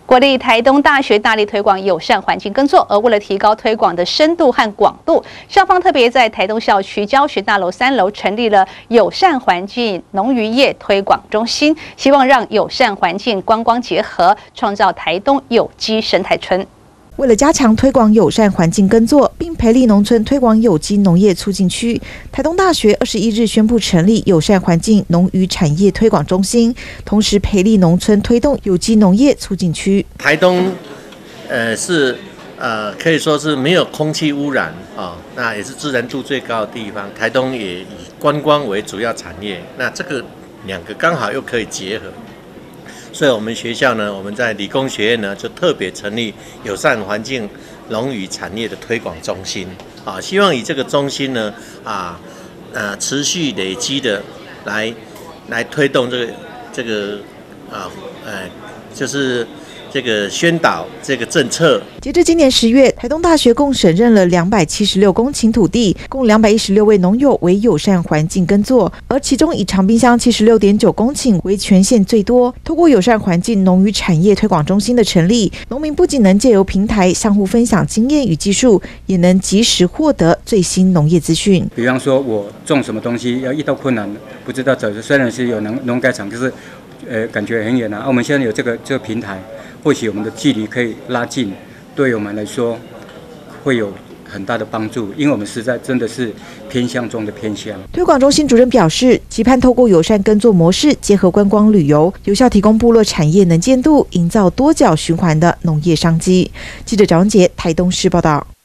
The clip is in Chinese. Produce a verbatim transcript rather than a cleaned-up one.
国立台东大学大力推广友善环境耕作，而为了提高推广的深度和广度，校方特别在台东校区教学大楼三楼成立了友善环境农渔业推广中心，希望让友善环境观光结合，创造台东有机生态村。 为了加强推广友善环境耕作，并培力农村推广有机农业促进区，台东大学二十一日宣布成立友善环境农渔产业推广中心，同时培力农村推动有机农业促进区。 台东，呃是呃可以说是没有空气污染啊、哦，那也是自然度最高的地方。台东也以观光为主要产业，那这个两个刚好又可以结合。 所以，我们学校呢，我们在理工学院呢，就特别成立友善环境农渔产业的推广中心啊，希望以这个中心呢，啊，呃，持续累积的来来推动这个这个啊，呃，就是这个宣导这个政策。 截至今年十月，台东大学共审认了两百七十六公顷土地，共两百一十六位农友为友善环境耕作，而其中以长滨乡七十六点九公顷为全县最多。透过友善环境农渔产业推广中心的成立，农民不仅能借由平台相互分享经验与技术，也能及时获得最新农业资讯。 比方说，我种什么东西要遇到困难，不知道走，虽然是有农农改场，可是呃感觉很远啊。我们现在有这个这个平台。 或许我们的距离可以拉近，对我们来说会有很大的帮助，因为我们实在真的是偏乡中的偏乡。 推广中心主任表示，期盼透过友善耕作模式，结合观光旅游，有效提供部落产业能见度，营造多角循环的农业商机。记者赵文杰台东市报道。